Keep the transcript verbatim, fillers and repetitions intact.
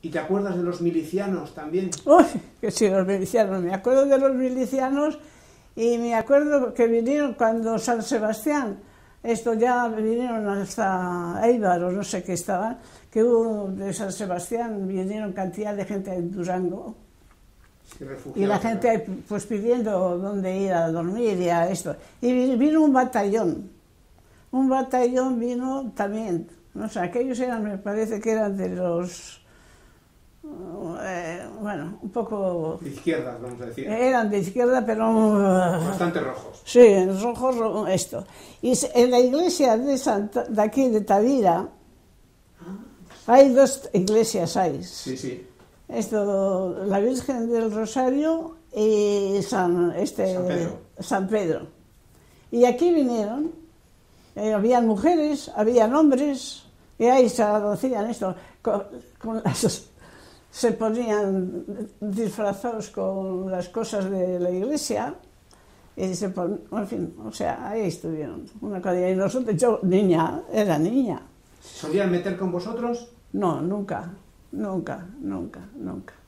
¿Y te acuerdas de los milicianos también? Uy, que sí, los milicianos. Me acuerdo de los milicianos y me acuerdo que vinieron cuando San Sebastián, esto ya vinieron hasta Eibar o no sé qué estaban, que hubo de San Sebastián, vinieron cantidad de gente en Durango. Y la gente pues pidiendo dónde ir a dormir y a esto. Y vino un batallón, un batallón vino también, no sé, aquellos eran, me parece que eran de los... Eh, bueno, un poco... De izquierdas, vamos a decir. Eran de izquierda, pero... Bastante rojos. Sí, rojos, esto. Y en la iglesia de, Santa, de aquí, de Tavira, hay dos iglesias, hay. Sí, sí. Esto, la Virgen del Rosario y San, este, San Pedro. San Pedro. Y aquí vinieron, eh, habían mujeres, habían hombres, y ahí se hacían esto, con, con las... se ponían disfrazados con las cosas de la iglesia y se ponían, en fin, o sea, ahí estuvieron. Una cosa, y nosotros, yo, niña, era niña. ¿Solían meter con vosotros? No, nunca, nunca, nunca, nunca.